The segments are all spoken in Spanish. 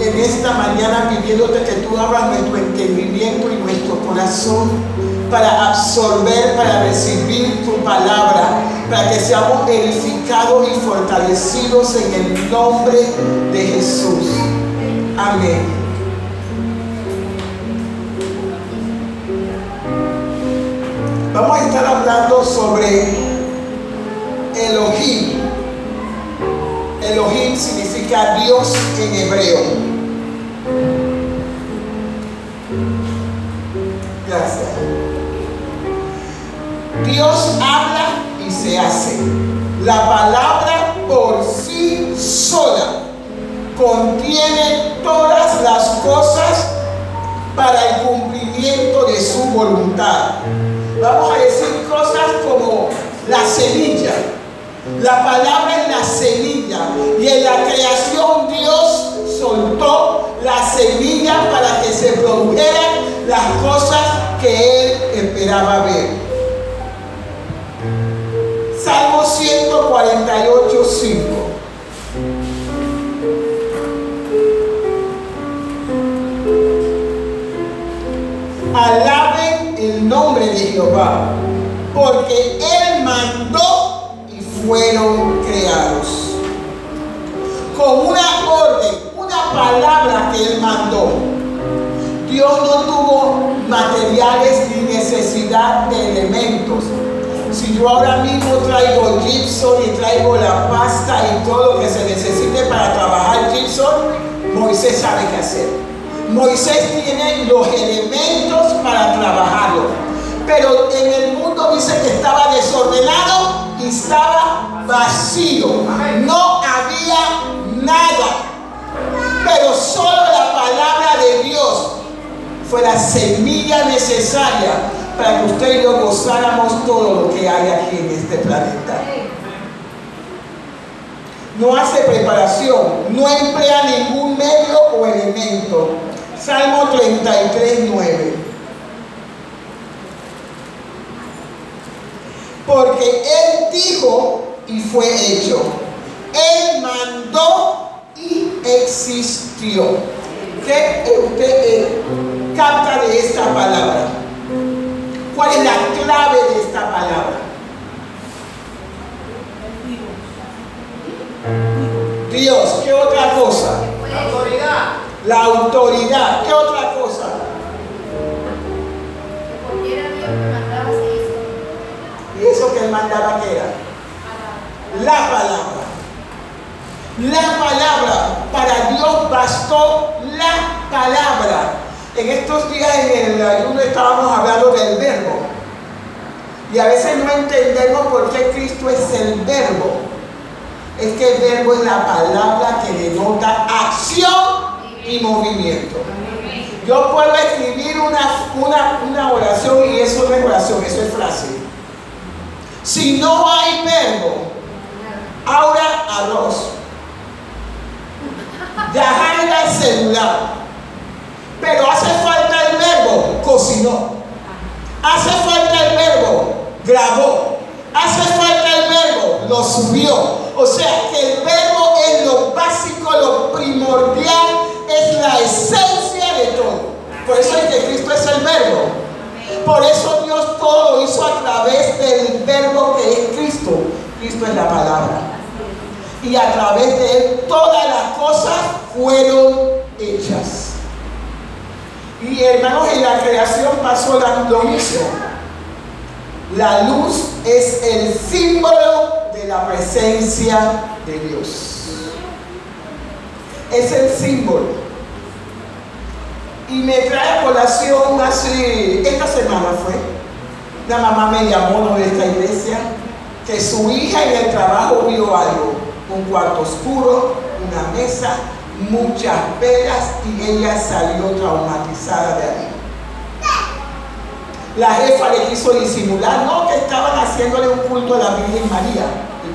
en esta mañana pidiéndote que tú abras nuestro entendimiento y nuestro corazón para absorber, para recibir tu palabra, para que seamos edificados y fortalecidos en el nombre de Jesús. Amén. Vamos a estar hablando sobre Elohim. Elohim significa Dios en hebreo. Gracias. Dios habla y se hace. La palabra por sí sola contiene todas las cosas para el cumplimiento de su voluntad. Vamos a decir cosas como la semilla. La palabra es la semilla, y en la creación Dios soltó la semilla para que se produjeran las cosas que Él esperaba ver. Salmo 148:5. Alaben el nombre de Jehová, porque Él mandó y fueron creados. Con una orden, una palabra que Él mandó. Dios no tuvo materiales ni necesidad de elementos. Si yo ahora mismo traigo gypsum y traigo la pasta y todo lo que se necesite para trabajar gypsum, Moisés sabe qué hacer. Moisés tiene los elementos para trabajarlo. Pero en el mundo dice que estaba desordenado y estaba vacío. No había nada. Pero solo la palabra de Dios fue la semilla necesaria para que usted y yo gozáramos todo lo que hay aquí en este planeta. No hace preparación, no emplea ningún medio o elemento. Salmo 33:9. Porque Él dijo y fue hecho. Él mandó y existió. ¿Qué usted capta de esta palabra? ¿Cuál es la clave de esta palabra? Dios. ¿Qué otra cosa? La autoridad. La autoridad. ¿Qué otra cosa? Porque era Dios que mandaba, se hizo. ¿Y eso que Él mandaba qué era? La palabra. La palabra. Para Dios bastó la palabra. En estos días en el ayuno estábamos hablando del verbo. Y a veces no entendemos por qué Cristo es el verbo. Es que el verbo es la palabra que denota acción y movimiento. Yo puedo escribir una oración y eso no es oración, eso es frase. Si no hay verbo, ahora arroz. Yajaira el celular. Pero hace falta el verbo, cocinó. Hace falta el verbo, grabó. Hace falta el verbo, lo subió. O sea que el verbo es lo básico, lo primordial, es la esencia de todo. Por eso es que Cristo es el verbo. Por eso Dios todo lo hizo a través del verbo que es Cristo. Cristo es la palabra. Y a través de Él todas las cosas fueron hechas. Y hermanos, en la creación pasó lo mismo. La luz es el símbolo de la presencia de Dios. Es el símbolo. Y me trae a colación esta semana fue, la mamá me llamó, ¿no?, de esta iglesia, que su hija en el trabajo vio algo, un cuarto oscuro, una mesa, muchas velas, y ella salió traumatizada de ahí. La jefa le quiso disimular, no, que estaban haciéndole un culto a la Virgen María.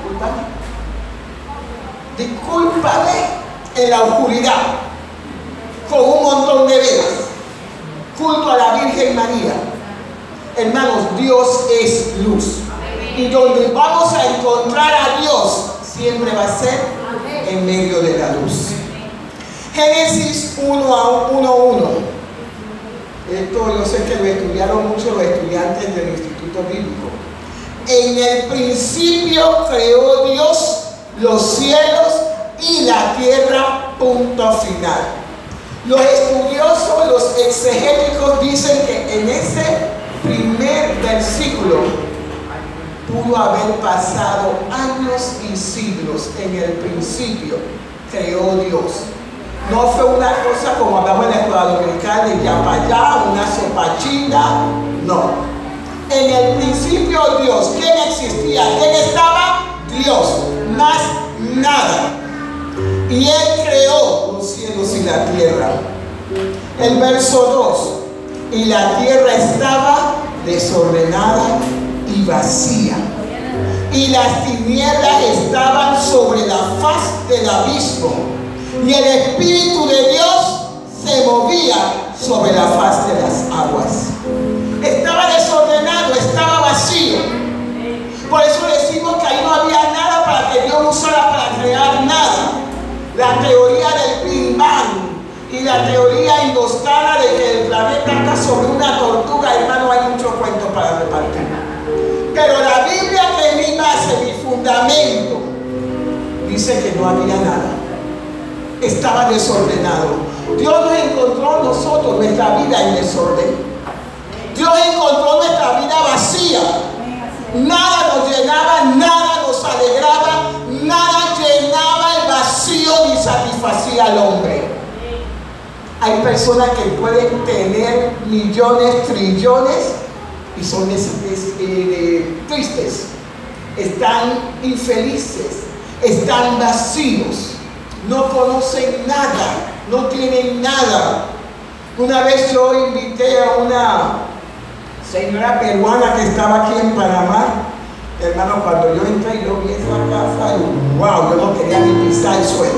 Discúlpame, en la oscuridad, con un montón de velas, culto a la Virgen María. Hermanos, Dios es luz. Y donde vamos a encontrar a Dios siempre va a ser en medio de la luz. Génesis 1:1. Esto yo sé que lo estudiaron mucho los estudiantes del Instituto Bíblico. En el principio creó Dios los cielos y la tierra, punto final. Los estudiosos, los exegéticos dicen que en ese primer versículo pudo haber pasado años y siglos. En el principio creó Dios. No fue una cosa como hablamos en la escuela dominical de ya para allá, una sopachita. No. En el principio Dios. ¿Quién existía? ¿Quién estaba? Dios. Más nada. Y Él creó los cielos y la tierra. El verso 2. Y la tierra estaba desordenada y vacía. Y las tinieblas estaban sobre la faz del abismo. Y el Espíritu de Dios se movía sobre la faz de las aguas. Estaba desordenado, estaba vacío. Por eso decimos que ahí no había nada para que Dios usara para crear nada. La teoría del Big Bang y la teoría indostana de que el planeta está sobre una tortuga, hermano, hay mucho cuento para repartir. Pero la Biblia, que es mi base, mi fundamento, dice que no había nada. Estaba desordenado. Dios nos encontró nosotros, nuestra vida en desorden. Dios encontró nuestra vida vacía. Nada nos llenaba, nada nos alegraba, nada llenaba el vacío ni satisfacía al hombre. Hay personas que pueden tener millones, trillones y son tristes, están infelices, están vacíos. No conocen nada, no tienen nada. Una vez yo invité a una señora peruana que estaba aquí en Panamá. Hermano, cuando yo entré, yo vi esa casa y wow, yo no quería ni pisar el suelo.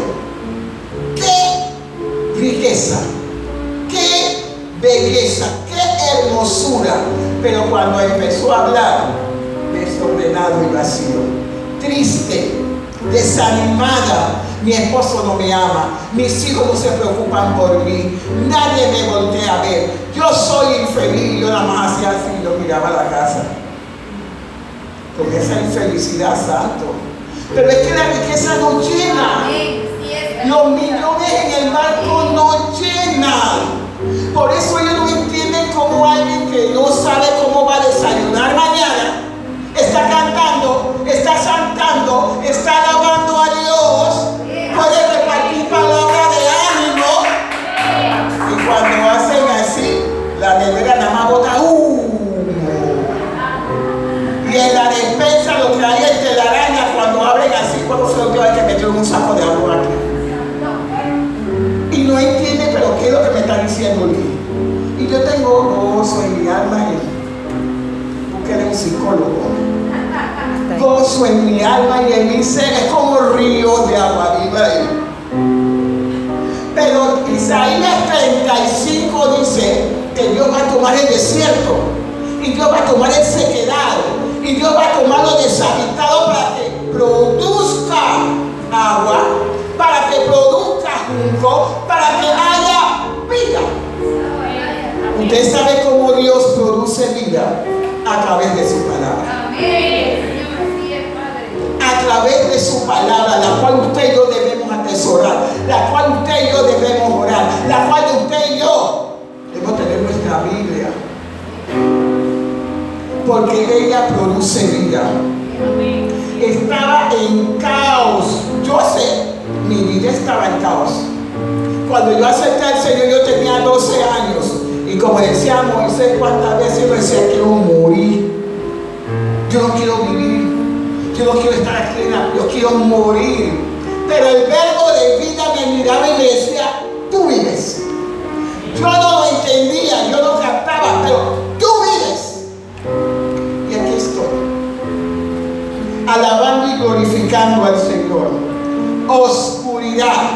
¡Qué riqueza! ¡Qué belleza! ¡Qué hermosura! Pero cuando empezó a hablar, desordenado y vacío, triste, desanimada. Mi esposo no me ama, mis hijos no se preocupan por mí, nadie me voltea a ver, yo soy infeliz. Yo nada más hacía así, yo miraba la casa con esa infelicidad, santo. Pero es que la riqueza no llena, los millones en el banco no llenan. Por eso ellos no entienden cómo alguien que no sabe cómo va a desayunar mañana está cantando, está cantando, está alabando a Dios, puede repartir palabras de ánimo. Y cuando hacen así, la nevera nada más bota y en la despensa lo que hay es telaraña. Cuando abren así, cuando se lo que hay que meter un saco de agua aquí. Y no entiende, pero ¿qué es lo que me está diciendo Lee? Y yo tengo gozo en mi alma y busqué un psicólogo. Gozo en mi alma y en mi ser, es como ríos de agua viva. Pero Isaías 35 dice que Dios va a tomar el desierto y Dios va a tomar el sequedad y Dios va a tomar lo deshabitado para que produzca agua, para que produzca junco, para que haya vida. Usted sabe cómo Dios produce vida a través de su palabra. A través de su palabra, la cual usted y yo debemos atesorar, la cual usted y yo debemos orar, la cual usted y yo debemos tener nuestra Biblia, porque ella produce vida. Estaba en caos. Yo sé, mi vida estaba en caos. Cuando yo acepté al Señor, yo tenía 12 años. Y como decía Moisés, cuántas veces yo decía, quiero morir. Yo no quiero vivir. Yo no quiero estar aquí, yo quiero morir. Pero el verbo de vida me miraba y me decía, tú vives. Yo no lo entendía, yo no captaba, pero tú vives. Y aquí estoy, alabando y glorificando al Señor. Oscuridad.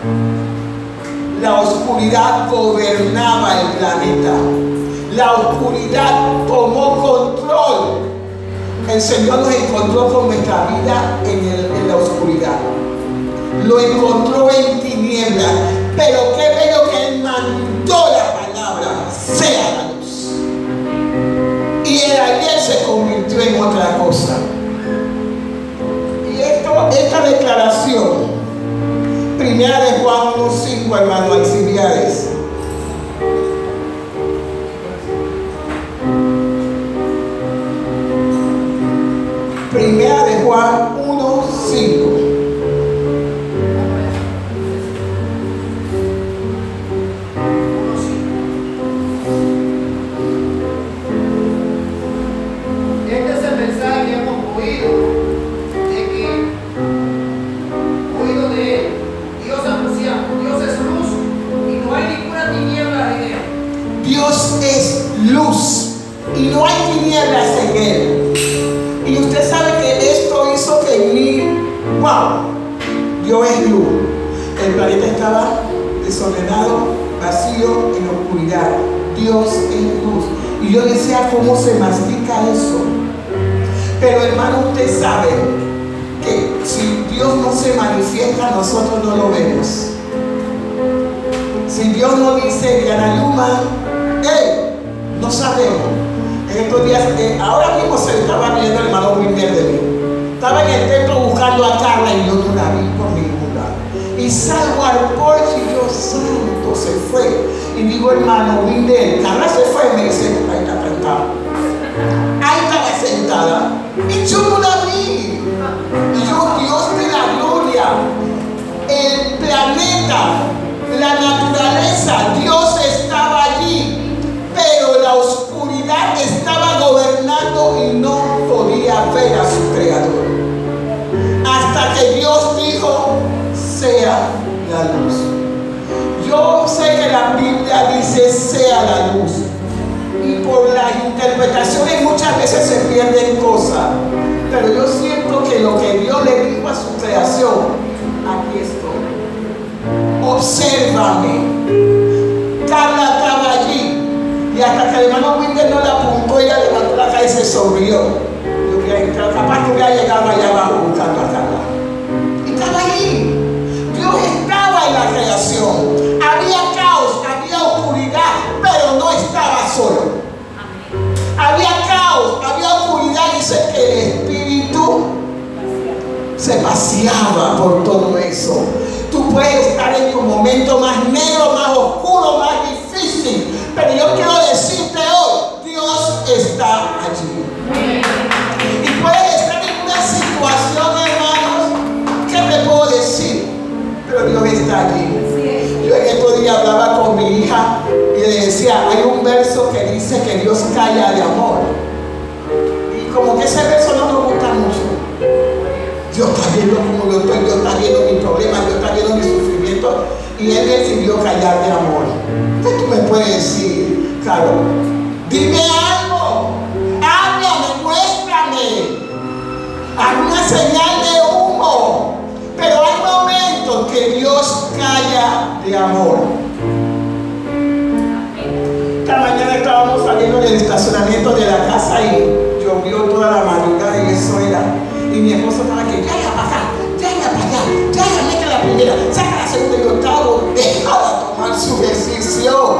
La oscuridad gobernaba el planeta. La oscuridad tomó control. El Señor nos encontró con nuestra vida en la oscuridad. Lo encontró en tinieblas. Pero qué bello que Él mandó la palabra, sea la luz. Y el ayer se convirtió en otra cosa. Y esta declaración, primera de Juan 1:5, hermano auxiliares. Primera de Juan 1:5. Este es el mensaje que hemos oído de Él. Dios anunciamos, Dios es luz y no hay ninguna tiniebla en Él. Dios es luz y no hay tinieblas en Él. Y usted sabe que esto hizo que en mí, wow, Dios es luz. El planeta estaba desordenado, vacío, en oscuridad. Dios es luz. Y yo decía, ¿cómo se mastica eso? Pero hermano, usted sabe que si Dios no se manifiesta, nosotros no lo vemos. Si Dios no dice Diana Luma, no sabemos. En estos días, ahora mismo se estaba viendo el hermano Wilmer de mí. Estaba en el templo buscando a Carla y yo no la vi por ningún lado. Y salgo al porche y yo, santo, se fue. Y digo, hermano Wilmer, Carla se fue. Y me dice, ahí está sentada. Ahí estaba sentada. Y yo no la vi. Y yo, Dios de la gloria, el planeta, la naturaleza, Dios estaba allí. Pero la oscuridad estaba gobernando y no podía ver a su creador. Hasta que Dios dijo, sea la luz. Yo sé que la Biblia dice, sea la luz. Y por las interpretaciones muchas veces se pierden cosas. Pero yo siento que lo que Dios le dijo a su creación, aquí estoy. Obsérvame. Carla estaba allí. Y hasta que el hermano Wilder no la apuntó, ella levantó la cara y se sonrió. Yo creía, capaz que hubiera llegado allá abajo buscando a Carla. Y estaba ahí. Dios estaba en la creación. Había caos, había oscuridad, pero no estaba solo. Había caos, había oscuridad, dice que el Espíritu se paseaba por todo eso. Tú puedes estar en tu momento más negro, más oscuro, más difícil. Pero yo quiero decirte hoy, Dios está allí. Y puedes estar en una situación, hermanos, ¿qué te puedo decir? Pero Dios está allí. Yo en estos días hablaba con mi hija y le decía, hay un verso que dice que Dios calla de amor. Y como que ese verso no me gusta mucho. Dios está viendo cómo yo estoy, Dios está viendo mis problemas, Dios está viendo mi sufrimiento. Y Él decidió callar de amor. Entonces tú me puedes decir, claro, dime algo, háblame, muéstrame, haz una señal de humo. Pero hay momentos que Dios calla de amor. Esta mañana estábamos saliendo del estacionamiento de la casa y llovió toda la madrugada y eso era. Y mi esposo estaba aquí, ya para acá, ya para allá, ya mete la primera, saca la segunda y octavo, déjala tomar su ejercicio.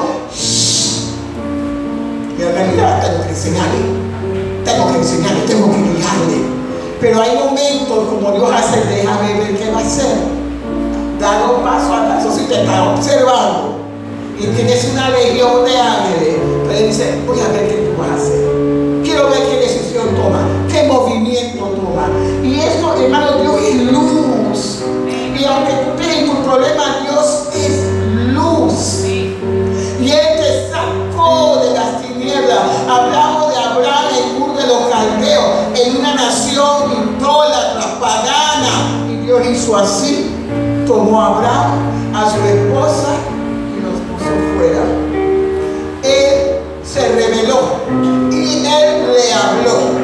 Y en realidad tengo que enseñarle, tengo que guiarle. Pero hay momentos como Dios hace, déjame ver qué va a hacer. Da dos pasos atrás, eso sí te está observando. Y tienes una legión de ángeles. Pero Él dice, voy a ver qué tú vas a hacer. Quiero ver qué decisión toma, qué movimiento toma. Y esto, hermano, Dios es luz. Y aunque tú tienes tu problema, Dios es luz. Y Él te sacó de las tinieblas. Hablamos de Abraham en Ur de los Caldeos, en una nación idólatra, pagana. Y Dios hizo así. Tomó a Abraham, a su esposa y los puso fuera. Él se rebeló y Él le habló.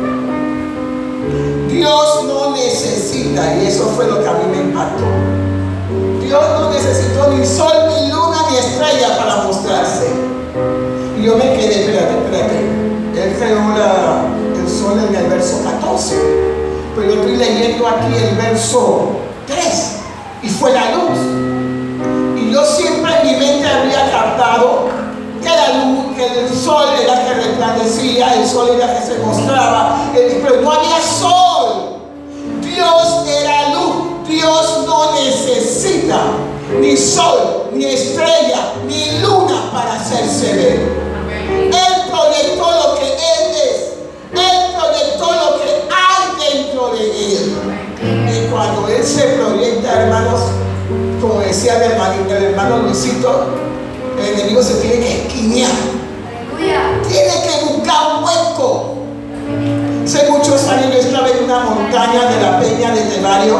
Dios no necesita, y eso fue lo que a mí me impactó. Dios no necesitó ni sol, ni luna, ni estrella para mostrarse. Y yo me quedé, espérate. Él creó el sol en el verso 14. Pero yo estoy leyendo aquí el verso 3. Y fue la luz. Y yo siempre en mi mente había captado que la luz, que el sol era que resplandecía, el sol era que se mostraba, pero no había sol. Dios era luz. Dios no necesita ni sol, ni estrella, ni luna para hacerse ver. Él proyectó lo que Él es. Él proyectó lo que hay dentro de Él. Y cuando Él se proyecta, hermanos, como decía el hermano Luisito, el enemigo se tiene que esquinear. Tiene que buscar un hueco. Hace muchos años yo estaba en una montaña de la Peña de Tebario.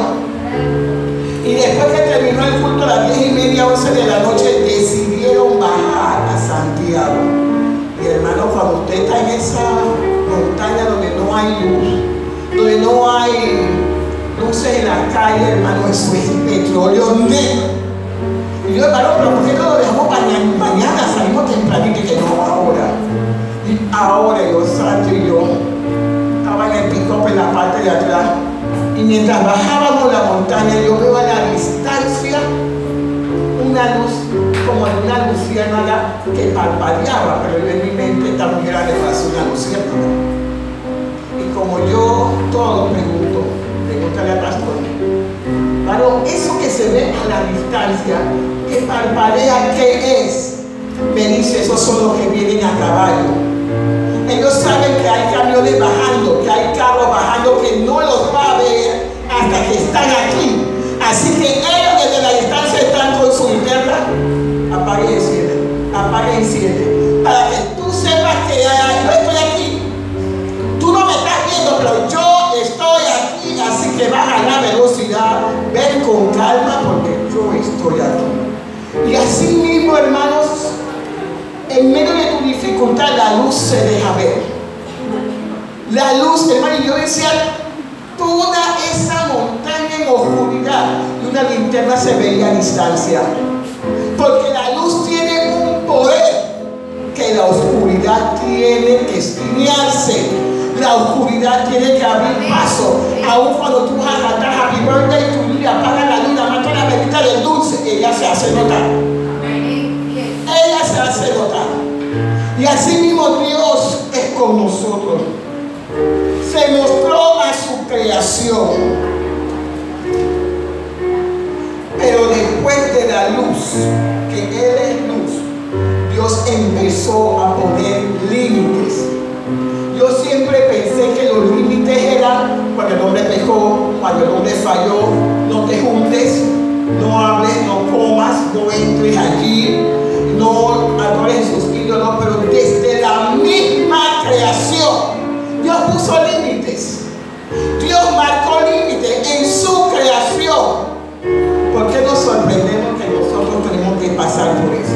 Y después que terminó el culto a las 10:30, 11 de la noche, decidieron bajar a Santiago. Y hermano, cuando usted está en esa montaña donde no hay luz, donde no hay luces en la calle, hermano, eso es petróleo negro. Y yo, hermano, pero ¿por qué no lo dejamos mañana? Salimos tempranito y que no, ahora. Y ahora yo salto y yo estaba en el pick-up en la parte de atrás. Y mientras bajábamos la montaña, yo veo a la distancia una luz, como de una luciérnaga que parpadeaba, pero yo en mi mente esta mujer le pasó una luciérnaga. Y como yo todo pregúntale al pastor, claro, eso que se ve a la distancia, que parpadea, ¿qué es? Me dice, esos son los que vienen a caballo. Ellos saben que hay camiones bajando, que hay carros bajando, que no los va a ver hasta que están aquí. Así que ellos desde la distancia están con su linterna. Apague y enciende. Para que tú sepas que yo estoy aquí. Tú no me estás viendo, pero yo estoy aquí. Así que baja la velocidad. Ven con calma porque yo estoy aquí. Y así mismo, hermanos, en medio de tu dificultad, la luz se deja ver. La luz, hermano, y yo decía, toda esa montaña en oscuridad y una linterna se veía a distancia. Porque la luz tiene un poder que la oscuridad tiene que esquinearse. La oscuridad tiene que abrir paso. Aún cuando tú vas a cantar Happy Birthday, tu niña apaga la luna, mata la velita del dulce, ella se hace notar. Ella se hace notar. Y así mismo Dios es con nosotros. Se mostró a su creación. Pero después de la luz, que Él es luz, Dios empezó a poner límites. Yo siempre pensé que los límites eran cuando el hombre pecó, cuando el hombre falló. No te juntes, no hables, no comas, no entres allí, no adores sus ídolos. Pero desde la misma creación Dios puso límites. Dios marcó límites en su creación. ¿Por qué nos sorprendemos que nosotros tenemos que pasar por eso?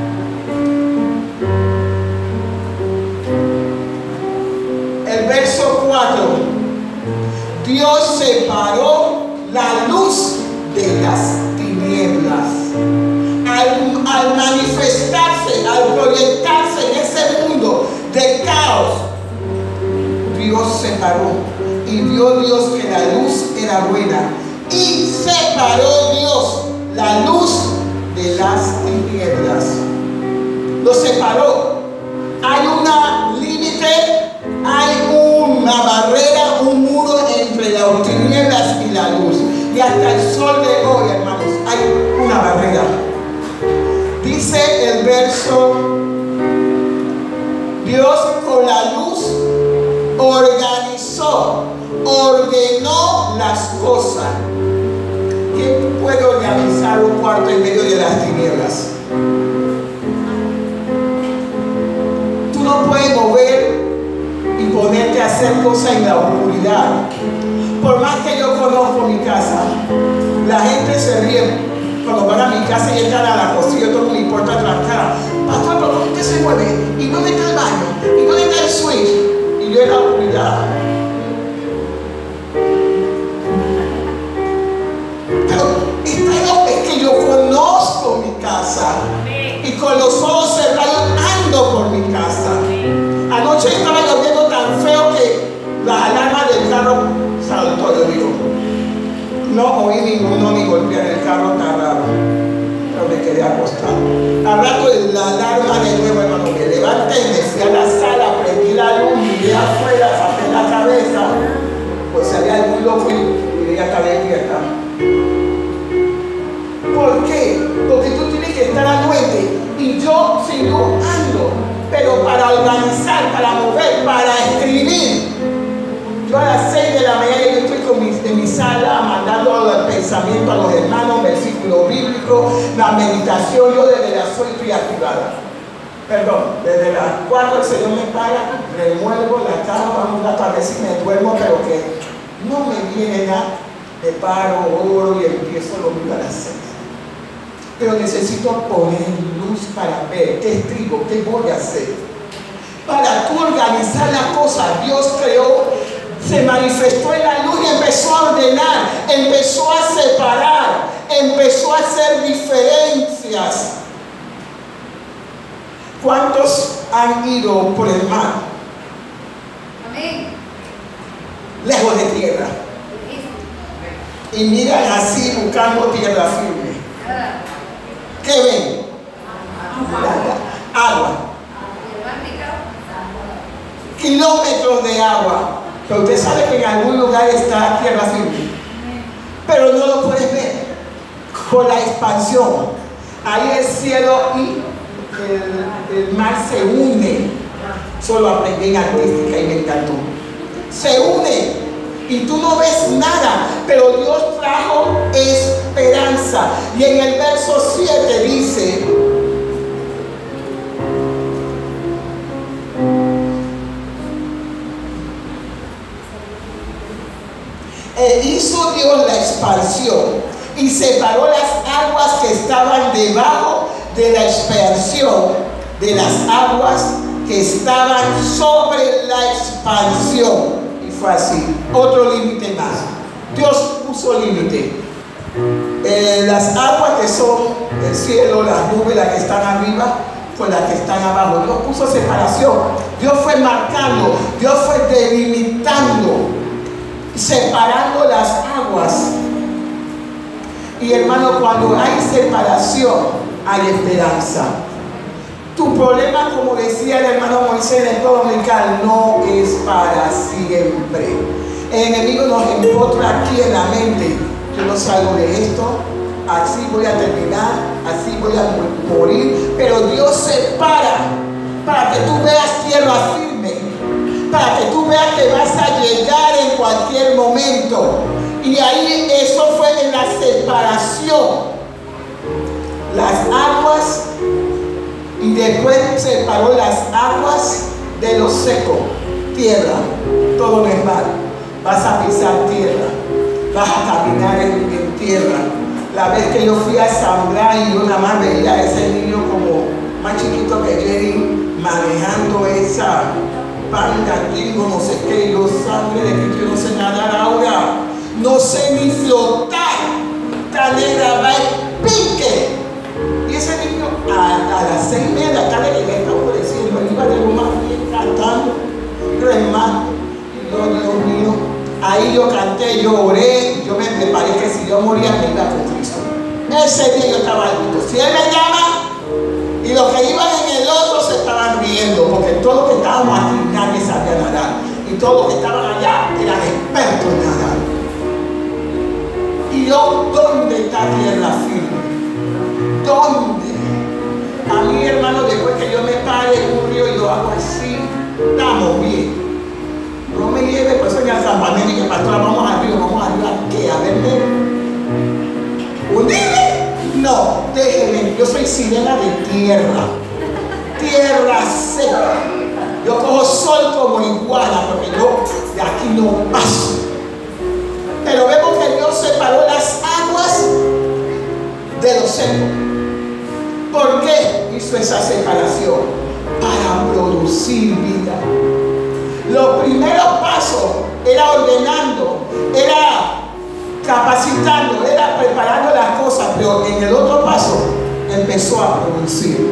El verso 4. Dios separó la luz de las tinieblas. Al manifestarse, al proyectarse en ese mundo de caos, Dios separó. Y vio Dios que la luz era buena. Y separó Dios la luz de las tinieblas. Lo separó. Hay una límite, hay una barrera, un muro entre las tinieblas y la luz. Y hasta el sol de hoy, hermanos, hay una barrera. Dice el verso, Dios con la luz ordenó las cosas. ¿Quién puede organizar un cuarto en medio de las tinieblas? Tú no puedes mover y ponerte a hacer cosas en la oscuridad. Por más que yo conozco mi casa, la gente se ríe cuando van a mi casa y entran a la cocina, todo me importa trancar. Pastor, ¿pero cómo usted se mueve? ¿Y dónde está el baño? ¿Y dónde está el switch? Y yo en la oscuridad. Pero es que yo conozco mi casa. Y con los ojos cerrados ando por mi casa. Anoche estaba lloviendo tan feo que la alarma del carro saltó. Yo digo, no oí ninguno ni golpear el carro, tan raro. Pero me quedé acostado. Al rato la alarma de nuevo, hermano, me levanté, me fui a la sala, prendí la luz, miré afuera, saqué la cabeza, pues si había algún loco y ella estaba despierta. ¿Por qué? Porque tú tienes que estar anuente y yo sigo ando, pero para organizar, para mover, para escribir. Yo a las 6 de la mañana yo estoy en mi sala mandando el pensamiento a los hermanos, versículo bíblico, la meditación. Yo desde las 8 estoy activada. Perdón, desde las 4 el Señor me para, remuevo la cama, un rato a ver si me duermo, pero que no me viene nada. Me paro, oro y empiezo lo mismo a las 6. Pero necesito poner luz para ver qué escribo, qué voy a hacer. Para tú organizar las cosas, Dios creó, se manifestó en la luz y empezó a ordenar, empezó a separar, empezó a hacer diferencias. ¿Cuántos han ido por el mar? Amén. Lejos de tierra. Y miran así buscando tierra firme. ¿Qué ven? Agua. Kilómetros de agua. Pero usted sabe que en algún lugar está tierra firme. Pero no lo puedes ver por la expansión. Ahí el cielo y el mar se unen. Solo aprendí en artística y me encantó. Se unen. Y tú no ves nada, pero Dios trajo esperanza. Y en el verso 7 dice: hizo Dios la expansión y separó las aguas que estaban debajo de la expansión de las aguas que estaban sobre la expansión. Fue así. Otro límite más. Dios puso límite. Las aguas que son del cielo, las nubes, las que están arriba, con las que están abajo. Dios puso separación. Dios fue marcando. Dios fue delimitando, separando las aguas. Y hermano, cuando hay separación, hay esperanza. Tu problema, como decía el hermano Moisés en el pueblo dominical, no es para siempre. El enemigo nos empotra aquí en la mente: yo no salgo de esto, así voy a terminar, así voy a morir. Pero Dios separa para que tú veas tierra firme, para que tú veas que vas a llegar en cualquier momento. Y ahí eso fue en la separación. Las aguas. Y después separó las aguas de lo seco, tierra. Todo no es mal. Vas a pisar tierra, vas a caminar en tierra. La vez que yo fui a Zambra y yo nada más veía a ese niño como más chiquito que Jerry manejando esa banda, gringo, no sé qué, yo sangre de Cristo, yo no sé nadar ahora, no sé ni flotar. Esta negra va en pique. Y ese niño a las 6:30 de la tarde que ya está oscureciendo, él iba de lo más bien cantando, remando. Y yo, Dios mío, ahí yo canté, yo oré, yo me preparé que si yo moría me iba con Cristo. Ese día yo estaba listo. Si Él me llama, y los que iban en el otro se estaban riendo, porque todos los que estábamos aquí nadie sabía nadar. Y todos los que estaban allá eran expertos en nadar. Y yo, ¿dónde está tierra firme? ¿Dónde? A mí, hermano, después que yo me pare en un río y yo hago así, estamos bien. No me lleve por eso ni al campamento y que pastora, vamos al río, vamos al río, ¿a qué? A verme. ¿Hundirme? No, déjenme, yo soy sirena de tierra. Tierra seca. Yo cojo sol como iguana, porque yo de aquí no paso. Pero vemos que Dios separó las aguas de los secos. ¿Por qué hizo esa separación? Para producir vida. Los primeros pasos era ordenando, era capacitando, era preparando las cosas, pero en el otro paso empezó a producir.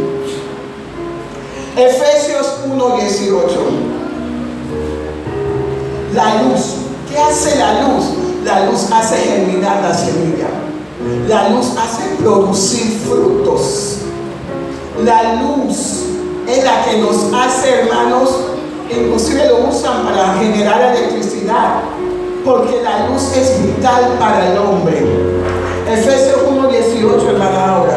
Efesios 1:18. La luz. ¿Qué hace la luz? La luz hace germinar la semilla. La luz hace producir frutos. La luz es la que nos hace hermanos, inclusive lo usan para generar electricidad, porque la luz es vital para el hombre. Efesios 1:18, hermana Aura.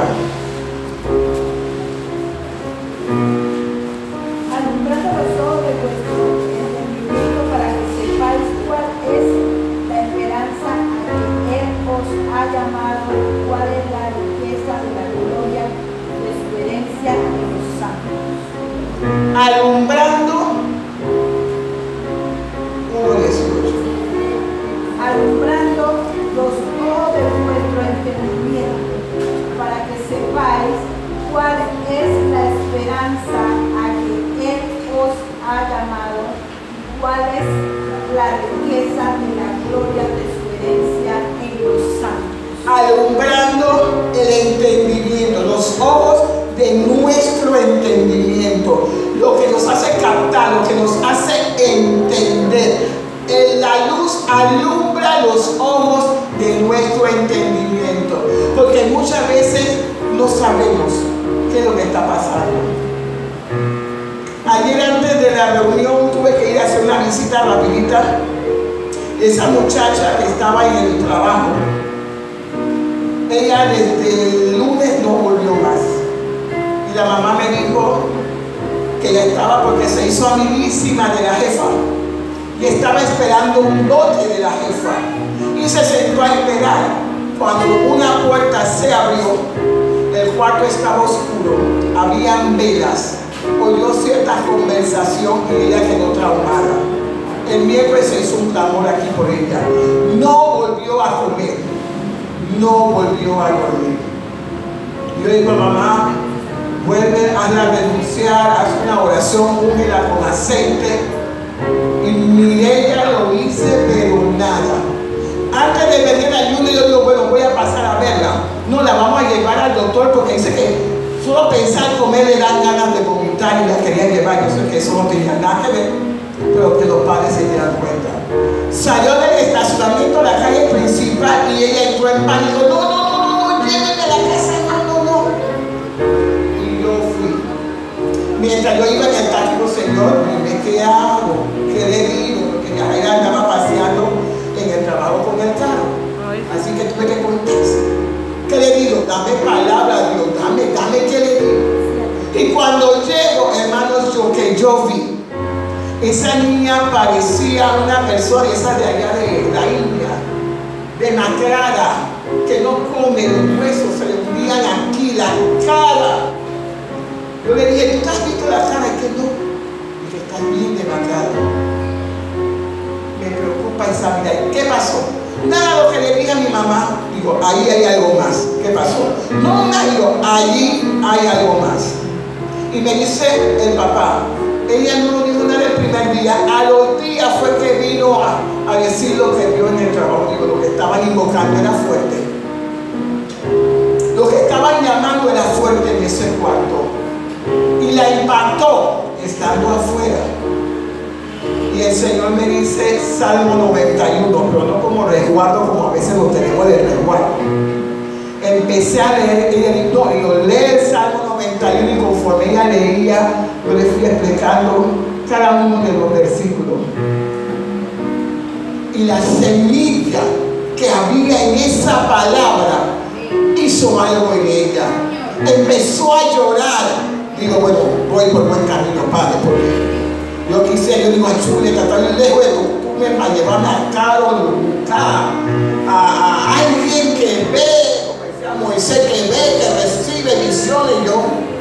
Alumbrando los ojos de vuestro entendimiento para que sepáis cuál es la esperanza a que Él os ha llamado, cuál es la riqueza de la gloria de su herencia en los santos. Alumbrando 1:18. Alumbrando los ojos de vuestro entendimiento para que sepáis cuál es la esperanza a que Él os ha llamado, cuál es la riqueza de la gloria de su herencia en los santos. Alumbrando el entendimiento, los ojos de nuestro entendimiento, lo que nos hace captar, lo que nos hace entender. La luz alumbra los ojos de nuestro entendimiento, porque muchas veces no sabemos qué es lo que está pasando. Ayer antes de la reunión tuve que ir a hacer una visita rapidita. Esa muchacha que estaba en el trabajo, ella desde el lunes no volvió más. Y la mamá me dijo que ella estaba porque se hizo amiguísima de la jefa y estaba esperando un dote de la jefa. Y se sentó a esperar. Cuando una puerta se abrió, el cuarto estaba oscuro, habían velas, oyó cierta conversación y ella quedó traumada. El miércoles se hizo un clamor aquí por ella. No volvió a comer, no volvió a dormir. Yo digo, mamá, vuelve a renunciar, haz una oración, úngela con aceite. Y ni ella lo hice, pero nada. Antes de venir al ayuno, yo digo, bueno, voy a pasar a verla. No, la vamos a llevar al doctor porque dice que solo pensar comer le dan ganas de vomitar y la quería llevar. Yo sé que eso no tenía nada que ver, pero que los padres se dieran cuenta. Salió del estacionamiento a la calle principal y ella entró en pánico. No, llévenme a la casa, no. Y yo fui. Mientras yo iba en el taxi, digo, Señor, dime qué hago, qué le digo, porque ya ella andaba paseando en el trabajo con el carro. Así que tuve que contarse. ¿Qué le digo? Dame palabra, Dios, dame qué le digo. Y cuando llego, hermanos, yo vi, esa niña parecía una persona, esa de allá de la India, demacrada, que no come, los huesos se le hundían aquí, la cara. Yo le dije, ¿tú has visto la cara? Y que no. Y que está bien demacrada. Me preocupa esa vida. ¿Y qué pasó? Nada, lo que le dije a mi mamá, digo, ahí hay algo más. ¿Qué pasó? No, digo, allí hay algo más. Y me dice el papá, ella no lo dijo nada el primer día, a los días fue que vino a decir lo que vio en el trabajo. Digo, lo que estaban invocando era fuerte. Lo que estaban llamando era fuerte en ese cuarto. Y la impactó estando afuera. Y el Señor me dice Salmo 91, pero no como resguardo como a veces lo tenemos de resguardo. Empecé a leer, ella dijo, y yo leí el Salmo 91 y conforme ella leía, yo le fui explicando cada uno de los versículos. Y la semilla que había en esa palabra hizo algo en ella. Empezó a llorar. Digo, bueno, voy por buen camino, Padre, porque yo quisiera, yo digo, Chule, tratar lejos de tú para llevarme a Carol, a alguien que ve, como decía Moisés, que ve, que recibe visiones. Yo,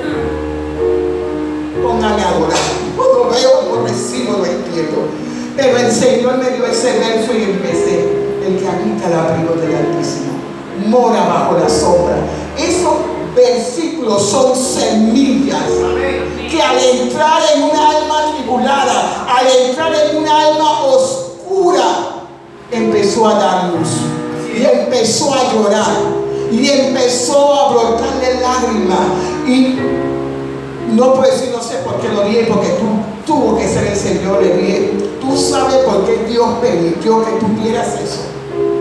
póngame a orar. No veo, no recibo, no entiendo. Pero el Señor me dio ese verso y empecé: el que habita el abrigo del Altísimo mora bajo la sombra. Esos versículos son semillas que al entrar en una alma tribulada, al entrar en una alma oscura, empezó a dar luz y empezó a llorar y empezó a brotarle lágrimas. Y no puedo decir, no sé por qué lo dije, porque tuvo que ser el Señor. Le dije, tú sabes por qué Dios permitió que tú vieras eso.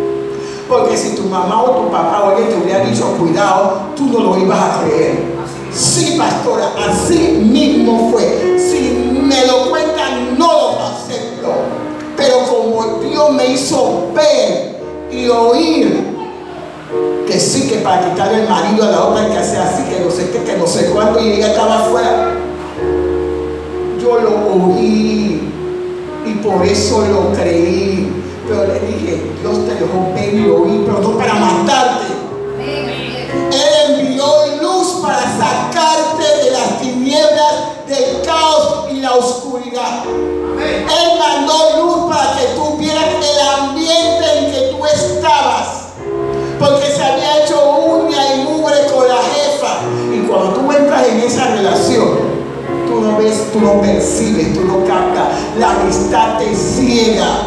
Porque si tu mamá o tu papá o alguien te hubiera dicho cuidado, tú no lo ibas a creer. Sí, pastora, así mismo fue. Si me lo cuentan, no lo acepto. Pero como Dios me hizo ver y oír que sí, que para quitarle el marido a la otra hay que hacer así, que no sé qué, que no sé cuándo, y ella estaba afuera. Yo lo oí y por eso lo creí. Pero le dije, Dios te dejó ver y oír, pero no para matarte. Él envió luz para sacarte de las tinieblas, del caos y la oscuridad. Él mandó luz para que tú vieras el ambiente en que tú estabas, porque se había hecho uña y mugre con la jefa. Y cuando tú entras en esa relación, tú no ves, tú no percibes, tú no captas. La amistad te ciega.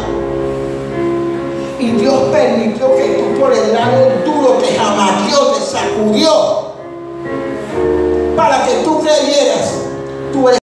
Y Dios permitió que tú por el lado duro te jamaqueó, te sacudió,